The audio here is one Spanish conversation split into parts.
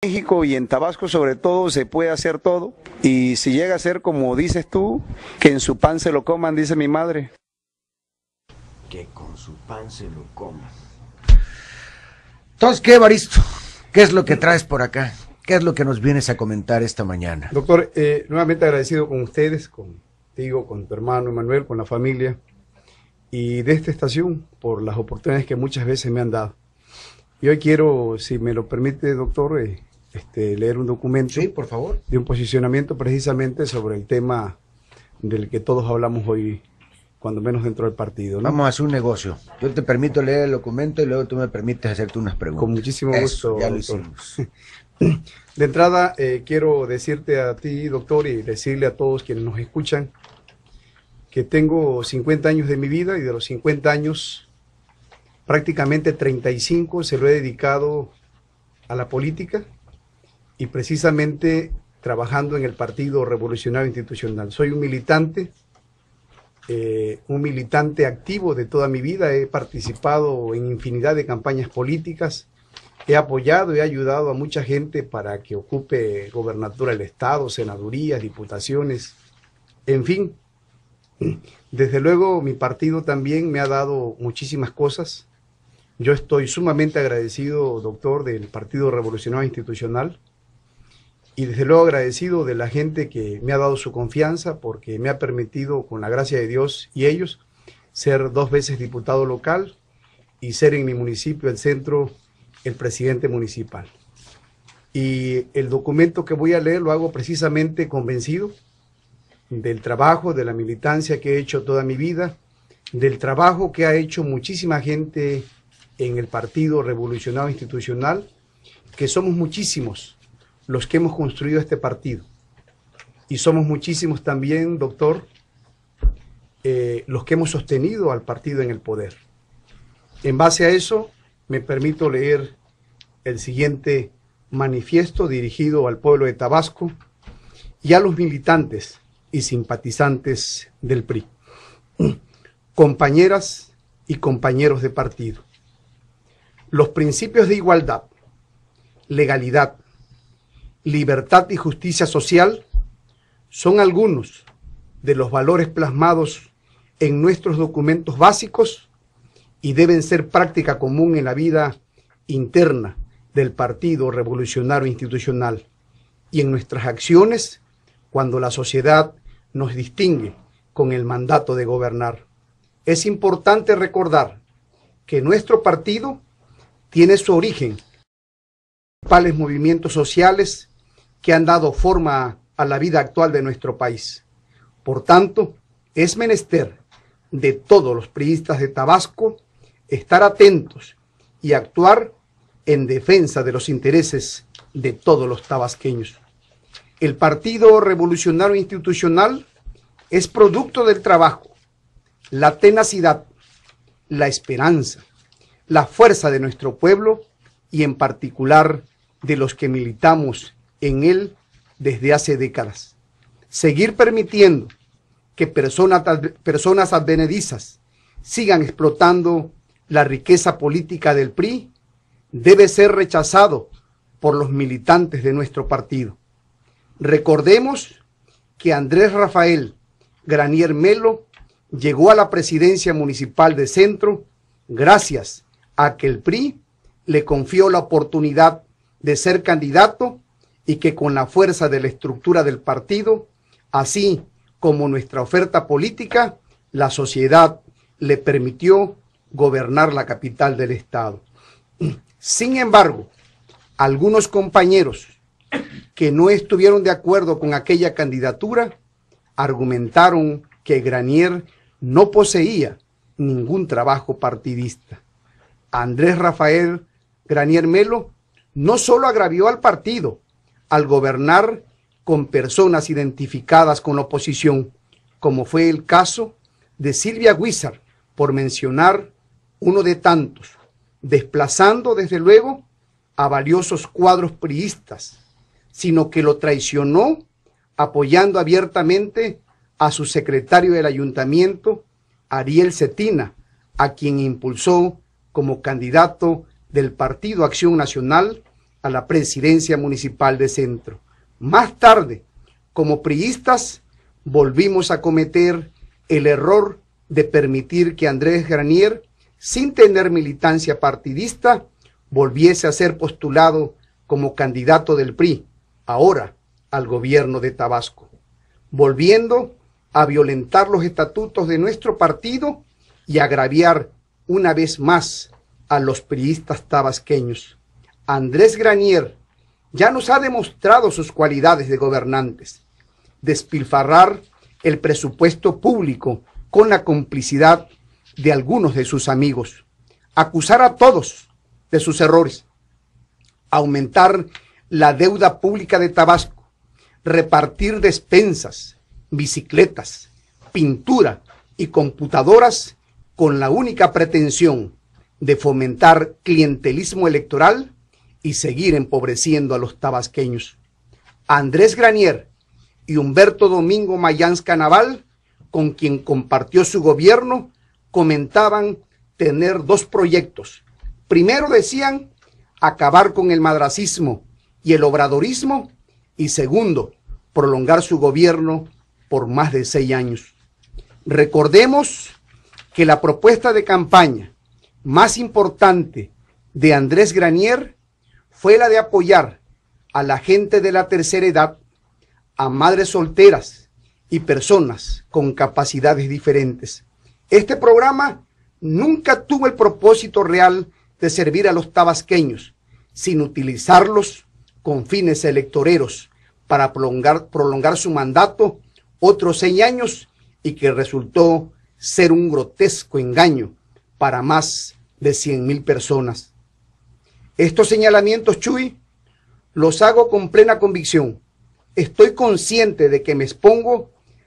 México y en Tabasco sobre todo se puede hacer todo, y si llega a ser como dices tú, que en su pan se lo coman, dice mi madre. Que con su pan se lo coman. Entonces, ¿qué, Evaristo? ¿Qué es lo que traes por acá? ¿Qué es lo que nos vienes a comentar esta mañana? Doctor, nuevamente agradecido con ustedes, contigo, con tu hermano Emanuel, con la familia y de esta estación por las oportunidades que muchas veces me han dado. Y hoy quiero, si me lo permite, doctor, leer un documento. Sí, por favor. De un posicionamiento precisamente sobre el tema del que todos hablamos hoy, cuando menos dentro del partido, ¿no? Vamos a hacer un negocio. Yo te permito leer el documento y luego tú me permites hacerte unas preguntas. Con muchísimo gusto, ya lo doctor. hicimos. De entrada, quiero decirte a ti, doctor, y decirle a todos quienes nos escuchan, que tengo 50 años de mi vida y de los 50 años, prácticamente 35 se lo he dedicado a la política y precisamente trabajando en el Partido Revolucionario Institucional. Soy un militante activo de toda mi vida. He participado en infinidad de campañas políticas, he apoyado y he ayudado a mucha gente para que ocupe gobernatura del Estado, senadurías, diputaciones, en fin. Desde luego mi partido también me ha dado muchísimas cosas. Yo estoy sumamente agradecido, doctor, del Partido Revolucionario Institucional y desde luego agradecido de la gente que me ha dado su confianza porque me ha permitido, con la gracia de Dios y ellos, ser 2 veces diputado local y ser en mi municipio, el centro, el presidente municipal. Y el documento que voy a leer lo hago precisamente convencido del trabajo, de la militancia que he hecho toda mi vida, del trabajo que ha hecho muchísima gente en el Partido Revolucionario Institucional, que somos muchísimos los que hemos construido este partido. Y somos muchísimos también, doctor, los que hemos sostenido al partido en el poder. En base a eso, me permito leer el siguiente manifiesto dirigido al pueblo de Tabasco y a los militantes y simpatizantes del PRI. Compañeras y compañeros de partido, los principios de igualdad, legalidad, libertad y justicia social son algunos de los valores plasmados en nuestros documentos básicos y deben ser práctica común en la vida interna del Partido Revolucionario Institucional y en nuestras acciones cuando la sociedad nos distingue con el mandato de gobernar. Es importante recordar que nuestro partido tiene su origen en los principales movimientos sociales que han dado forma a la vida actual de nuestro país. Por tanto, es menester de todos los priistas de Tabasco estar atentos y actuar en defensa de los intereses de todos los tabasqueños. El Partido Revolucionario Institucional es producto del trabajo, la tenacidad, la esperanza, la fuerza de nuestro pueblo y en particular de los que militamos en él desde hace décadas. Seguir permitiendo que personas advenedizas sigan explotando la riqueza política del PRI debe ser rechazado por los militantes de nuestro partido. Recordemos que Andrés Rafael Granier Melo llegó a la presidencia municipal de Centro gracias a que el PRI le confió la oportunidad de ser candidato y que con la fuerza de la estructura del partido, así como nuestra oferta política, la sociedad le permitió gobernar la capital del estado. Sin embargo, algunos compañeros que no estuvieron de acuerdo con aquella candidatura argumentaron que Granier no poseía ningún trabajo partidista. Andrés Rafael Granier Melo no solo agravió al partido al gobernar con personas identificadas con la oposición, como fue el caso de Silvia Huizar, por mencionar uno de tantos, desplazando desde luego a valiosos cuadros priistas, sino que lo traicionó apoyando abiertamente a su secretario del ayuntamiento, Ariel Cetina, a quien impulsó como candidato del Partido Acción Nacional a la presidencia municipal de Centro. Más tarde, como priistas, volvimos a cometer el error de permitir que Andrés Granier, sin tener militancia partidista, volviese a ser postulado como candidato del PRI, ahora al gobierno de Tabasco, volviendo a violentar los estatutos de nuestro partido y agraviar una vez más a los priistas tabasqueños. Andrés Granier ya nos ha demostrado sus cualidades de gobernantes: despilfarrar el presupuesto público con la complicidad de algunos de sus amigos, acusar a todos de sus errores, aumentar la deuda pública de Tabasco, repartir despensas, bicicletas, pintura y computadoras con la única pretensión de fomentar clientelismo electoral y seguir empobreciendo a los tabasqueños. Andrés Granier y Humberto Domingo Mayans Canaval, con quien compartió su gobierno, comentaban tener dos proyectos. Primero, decían, acabar con el madracismo y el obradorismo, y segundo, prolongar su gobierno por más de 6 años. Recordemos que la propuesta de campaña más importante de Andrés Granier fue la de apoyar a la gente de la tercera edad, a madres solteras y personas con capacidades diferentes. Este programa nunca tuvo el propósito real de servir a los tabasqueños, sin utilizarlos con fines electoreros para prolongar su mandato otros 6 años, y que resultó ser un grotesco engaño para más de 100,000 personas. Estos señalamientos, Chuy, los hago con plena convicción. Estoy consciente de que me expongo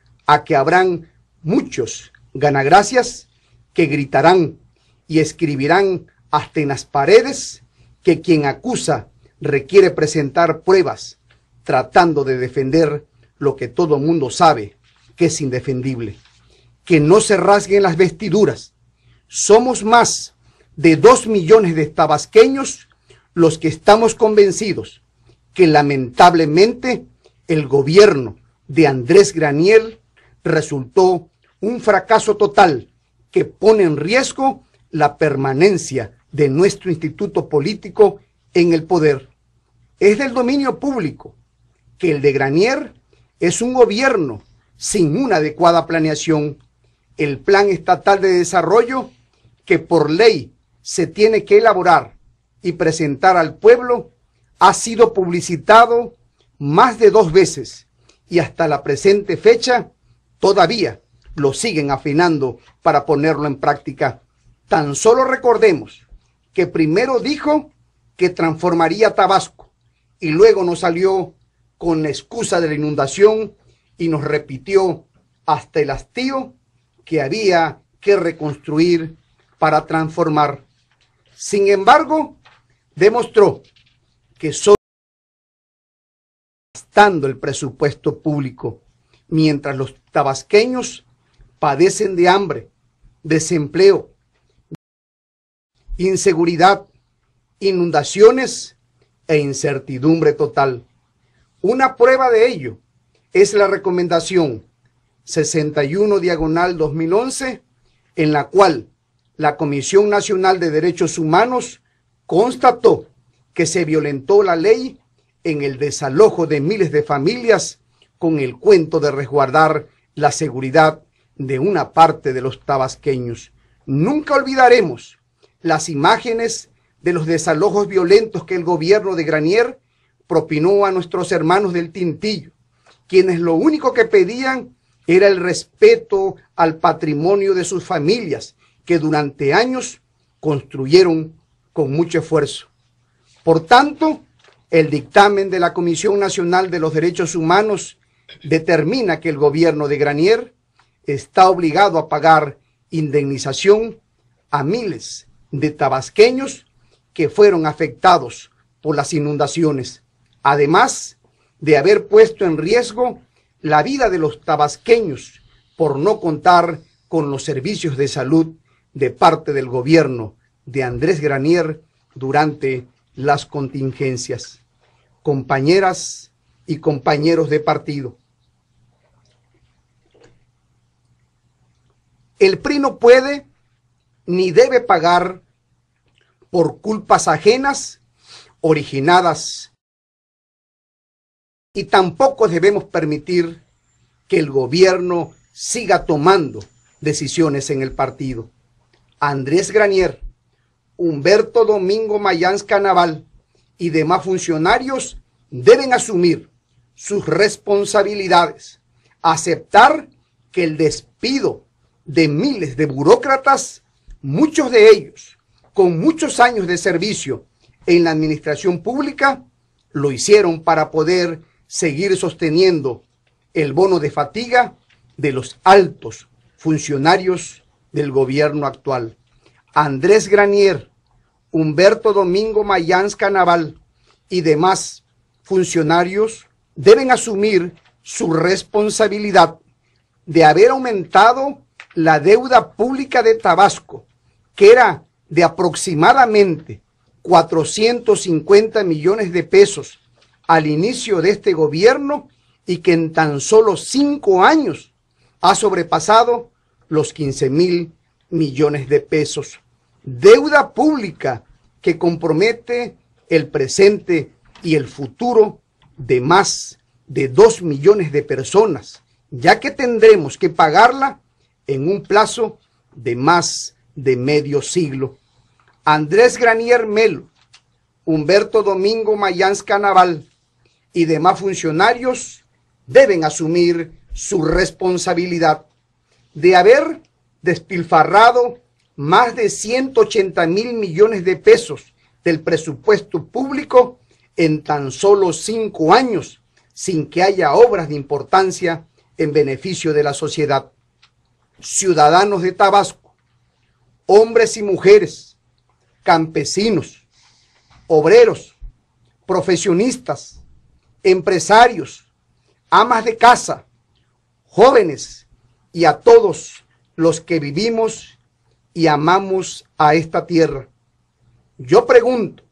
a que habrán muchos ganagracias que gritarán y escribirán hasta en las paredes que quien acusa requiere presentar pruebas, tratando de defender lo que todo mundo sabe que es indefendible. Que no se rasguen las vestiduras. Somos más de 2 millones de tabasqueños los que estamos convencidos que lamentablemente el gobierno de Andrés Granier resultó un fracaso total que pone en riesgo la permanencia de nuestro instituto político en el poder. Es del dominio público que el de Granier es un gobierno sin una adecuada planeación. El Plan Estatal de Desarrollo, que por ley se tiene que elaborar y presentar al pueblo, ha sido publicitado más de 2 veces y hasta la presente fecha todavía lo siguen afinando para ponerlo en práctica. Tan solo recordemos que primero dijo que transformaría Tabasco y luego nos salió con la excusa de la inundación y nos repitió hasta el hastío que había que reconstruir para transformar. Sin embargo, demostró que solo gastando el presupuesto público, mientras los tabasqueños padecen de hambre, desempleo, inseguridad, inundaciones e incertidumbre total. Una prueba de ello es la recomendación 61/2011, en la cual la Comisión Nacional de Derechos Humanos constató que se violentó la ley en el desalojo de miles de familias con el cuento de resguardar la seguridad de una parte de los tabasqueños. Nunca olvidaremos las imágenes de los desalojos violentos que el gobierno de Granier propinó a nuestros hermanos del Tintillo, quienes lo único que pedían era el respeto al patrimonio de sus familias, que durante años construyeron con mucho esfuerzo. Por tanto, el dictamen de la Comisión Nacional de los Derechos Humanos determina que el gobierno de Granier está obligado a pagar indemnización a miles de tabasqueños que fueron afectados por las inundaciones, además de haber puesto en riesgo la vida de los tabasqueños por no contar con los servicios de salud de parte del gobierno de Andrés Granier durante las contingencias. Compañeras y compañeros de partido, el PRI no puede ni debe pagar por culpas ajenas originadas, y tampoco debemos permitir que el gobierno siga tomando decisiones en el partido. Andrés Granier, Humberto Domingo Mayans Canaval y demás funcionarios deben asumir sus responsabilidades, aceptar que el despido de miles de burócratas, muchos de ellos con muchos años de servicio en la administración pública, lo hicieron para poder seguir sosteniendo el bono de fatiga de los altos funcionarios del gobierno actual. Andrés Granier, Humberto Domingo Mayans Canaval y demás funcionarios deben asumir su responsabilidad de haber aumentado la deuda pública de Tabasco, que era de aproximadamente 450 millones de pesos al inicio de este gobierno, y que en tan solo 5 años ha sobrepasado los 15.000 millones de pesos. Deuda pública que compromete el presente y el futuro de más de 2 millones de personas, ya que tendremos que pagarla en un plazo de más de medio siglo. Andrés Granier Melo, Humberto Domingo Mayans Canaval y demás funcionarios deben asumir su responsabilidad de haber despilfarrado más de 180.000 millones de pesos del presupuesto público en tan solo 5 años, sin que haya obras de importancia en beneficio de la sociedad. Ciudadanos de Tabasco, hombres y mujeres, campesinos, obreros, profesionistas, empresarios, amas de casa, jóvenes y a todos los que vivimos y amamos a esta tierra. Yo pregunto,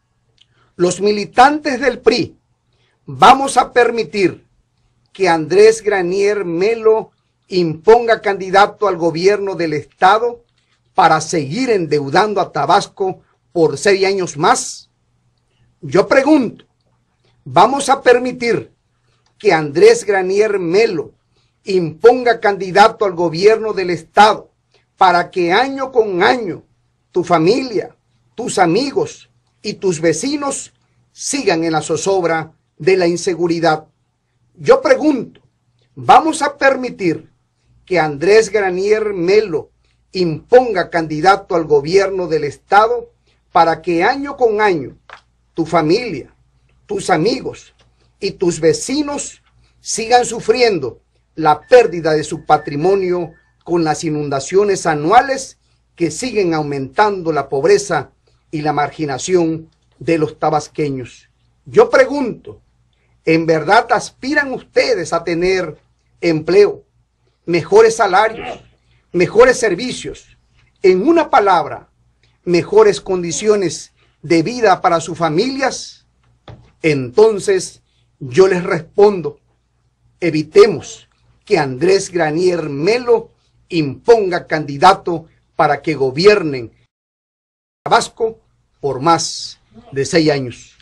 ¿los militantes del PRI vamos a permitir que Andrés Granier Melo imponga candidato al gobierno del estado para seguir endeudando a Tabasco por 6 años más? Yo pregunto, ¿vamos a permitir que Andrés Granier Melo imponga candidato al gobierno del estado para que año con año tu familia, tus amigos y tus vecinos sigan en la zozobra de la inseguridad? Yo pregunto, ¿vamos a permitir que Andrés Granier Melo imponga candidato al gobierno del estado para que año con año tu familia, tus amigos y tus vecinos sigan sufriendo la pérdida de su patrimonio con las inundaciones anuales que siguen aumentando la pobreza y la marginación de los tabasqueños? Yo pregunto, ¿en verdad aspiran ustedes a tener empleo, mejores salarios, mejores servicios, en una palabra, mejores condiciones de vida para sus familias? Entonces yo les respondo, evitemos que Andrés Granier Melo imponga candidato para que gobiernen Tabasco por más de 6 años.